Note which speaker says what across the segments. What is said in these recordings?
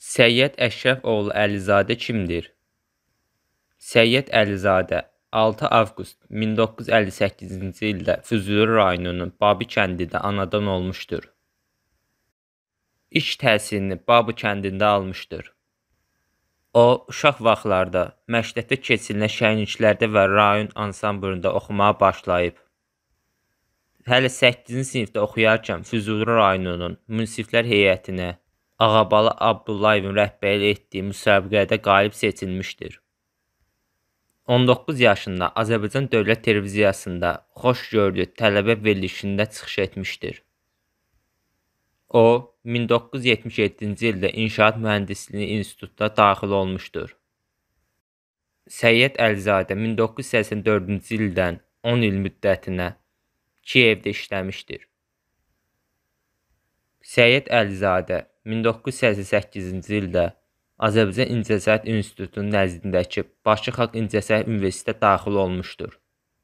Speaker 1: Səyyid Əşrəfoğlu Əlizadə kimdir? Səyyid Əlizadə 6 avqust 1958-ci ildə Füzuli rayonunun Babi kəndində anadan olmuşdur. İlk təhsilini Babi kəndində almışdır. O, uşaq vaxtlarda məktəbdə keçirilən şənliklərdə və rayon ansamblında oxumağa başlayıb. Hələ 8-ci sinifdə oxuyarkən Füzuli rayonunun münsiflər heyətinə Ağabalı Abdullayevin rəhbərlik etdiyi müsabiqədə qalib seçilmişdir. 19 yaşında Azərbaycan Dövlət Televiziyasında Xoşgörülü tələbə verilişində çıxış etmişdir. O, 1977-ci ildə İnşaat Mühəndisliyi İnstitutuna daxil olmuşdur. Səyyid Əlizadə 1984-cü ildən 10 il müddətinə Kiyevdə işləmişdir. Səyyid Əlizadə 1988-ci ildə Azərbaycan İncəsənət İnstitutunun nəzdindəki Bakı Xalq İncəsənət Universitetinə daxil olmuşdur.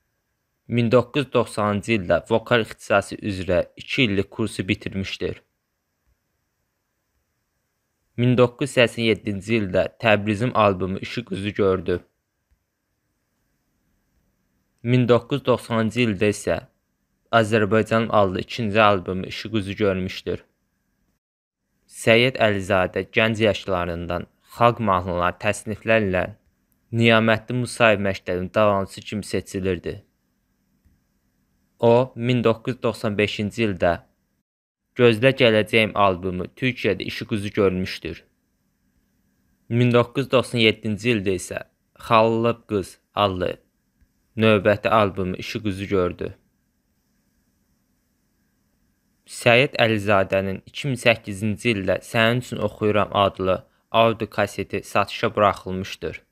Speaker 1: 1990-cı ildə vokal ixtisası üzrə 2 illik kursu bitirmişdir. 1987-ci ildə Təbrizim albomu işıq üzü gördü. 1990-cı ildə isə Azərbaycanın aldığı ikinci albomu işıq üzü görmüşdür. Səyyid Əlizadə gənc yaşlarından xalq mahnıları təsniflərlə Niyamətli Musayev məktəbinin davamçısı kimi seçilirdi. O, 1995-ci ildə Gözlə Gələcəyim albomu Türkiyədə işıq üzü görmüşdür. 1997-ci ildə isə Xalılıb Qız adlı növbəti albomu işıq üzü gördü. Səyyid Əlizadənin 2008-ci ildə Sənin üçün oxuyuram adlı audio kaseti satışa buraxılmışdır.